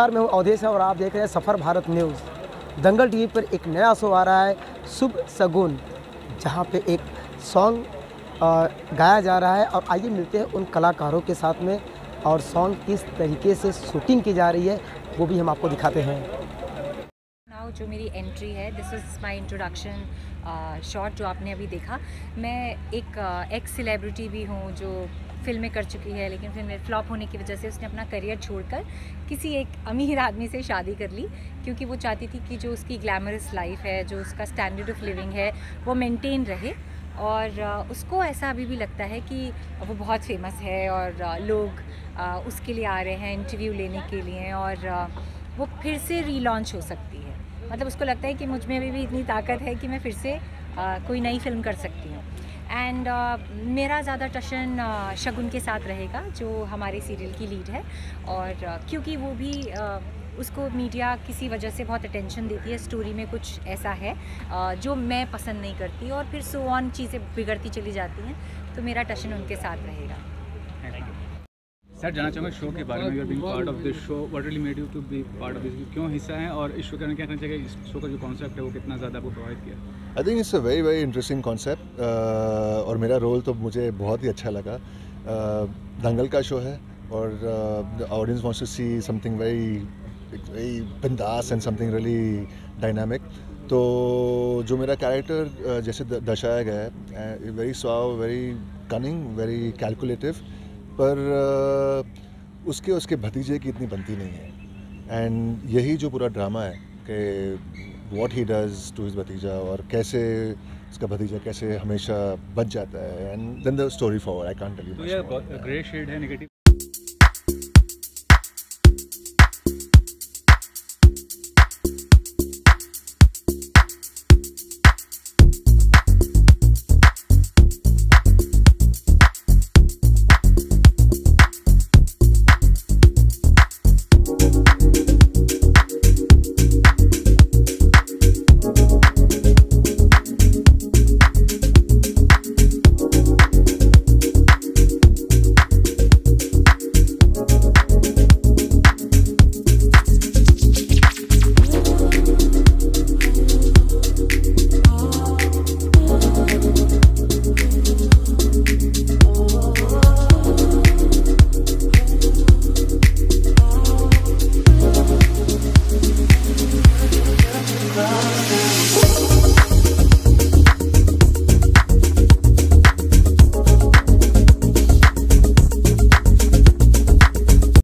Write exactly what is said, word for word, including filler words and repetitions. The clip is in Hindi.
नमस्कार, मैं हूं अवधेश और आप देख रहे हैं सफ़र भारत न्यूज़। दंगल टीवी पर एक नया शो आ रहा है शुभ शगुन, जहां पे एक सॉन्ग गाया जा रहा है। और आइए मिलते हैं उन कलाकारों के साथ में और सॉन्ग किस तरीके से शूटिंग की जा रही है वो भी हम आपको दिखाते हैं। नाउ जो मेरी एंट्री है, this is my introduction shot जो आपने अभी देखा। मैं एक एक्स uh, सेलिब्रिटी भी हूँ जो फिल्में कर चुकी है, लेकिन फिल्में फ्लॉप होने की वजह से उसने अपना करियर छोड़कर किसी एक अमीर आदमी से शादी कर ली, क्योंकि वो चाहती थी कि जो उसकी ग्लैमरस लाइफ है, जो उसका स्टैंडर्ड ऑफ लिविंग है, वो मेंटेन रहे। और uh, उसको ऐसा अभी भी लगता है कि वो बहुत फेमस है और uh, लोग uh, उसके लिए आ रहे हैं इंटरव्यू लेने के लिए, और uh, वो फिर से रीलॉन्च हो सकती है। मतलब उसको लगता है कि मुझ में अभी भी इतनी ताकत है कि मैं फिर से आ, कोई नई फिल्म कर सकती हूँ। एंड मेरा ज़्यादा टशन आ, शगुन के साथ रहेगा, जो हमारे सीरियल की लीड है। और आ, क्योंकि वो भी आ, उसको मीडिया किसी वजह से बहुत अटेंशन देती है, स्टोरी में कुछ ऐसा है आ, जो मैं पसंद नहीं करती, और फिर सो ऑन चीज़ें बिगड़ती चली जाती हैं, तो मेरा टशन उनके साथ रहेगा। सर, जानना चाहूँगा शो के बारे में। You are being part of this show, what really made you to be part of this, क्यों हिस्सा है, और इस शो के क्या कहना चाहिए, इस शो का जो कॉन्सेप्ट है वो कितना ज़्यादा आपको प्रभावित किया? I think it's a very very interesting concept, और मेरा रोल तो मुझे बहुत ही अच्छा लगा। uh, दंगल का शो है और the audience wants to see something very very बिंदास एंड समथिंग रियली डायनामिक। तो जो मेरा कैरेक्टर uh, जैसे दर्शाया गया है, very suave, very cunning, very calculative, पर uh, उसके उसके भतीजे की इतनी बनती नहीं है। एंड यही जो पूरा ड्रामा है कि what he does to his भतीजा, और कैसे उसका भतीजा कैसे हमेशा बच जाता है, and then the story forward. I can't tell you. तो ये ग्रे शेड है, नेगेटिव